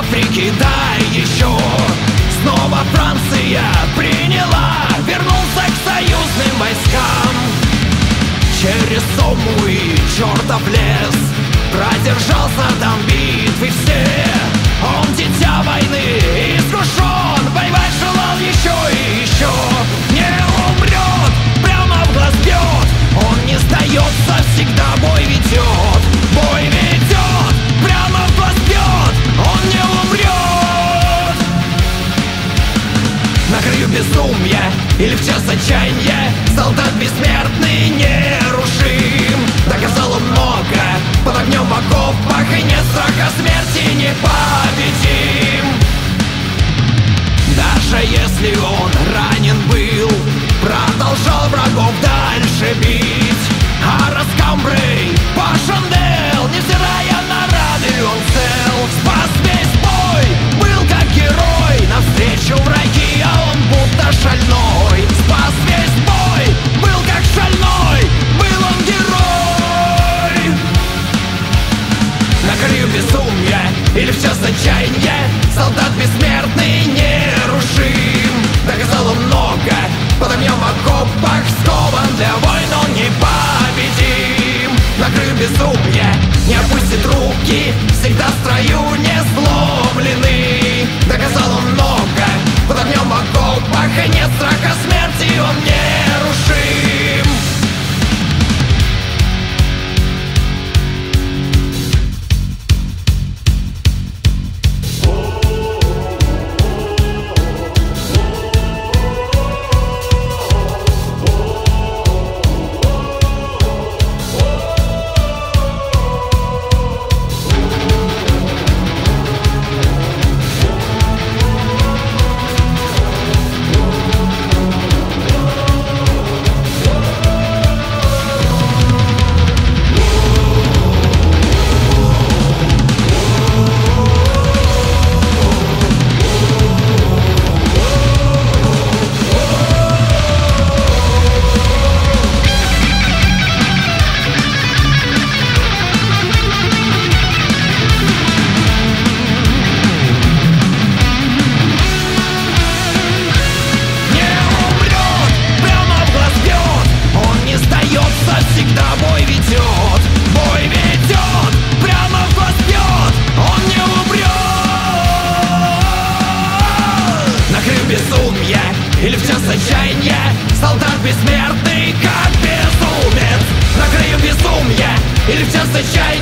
Африке, да еще. Снова Франция приняла, вернулся к союзным войскам. Через Сому и чертов лес продержался там битвы все. Он дитя войны, искушен, воевать желал еще и еще. Не умрет, прямо в глаз бьет, он не сдается, всегда бой ведет. Бой ведет, прямо в глаз бьет, он не умрет. На краю безумия или в час отчаяния солдат бессмертный нерушим. Доказал он много под огнем в окопах, и нет страха смерти непобедим. Даже если он ранен был, продолжал врагов дальше бить. А Раскамбрей, Пашандел, невзирая на раны, он цел. Спас весь бой, был как герой, навстречу враги, а он будто шальной. Спас весь бой, был как шальной, был он герой. На краю безумия или в час отчаяния солдат бессмертный нерушим. Доказал он много под огнем в окопах, скован для войн, он непобедим. На краю безумия не опустит руки, всегда в строю не сломленный. Доказал он много под огнем в окопах, и нет страха смерти, он нерушим. Или в час отчаяния солдат бессмертный, как безумец. На краю безумия или в час отчаяния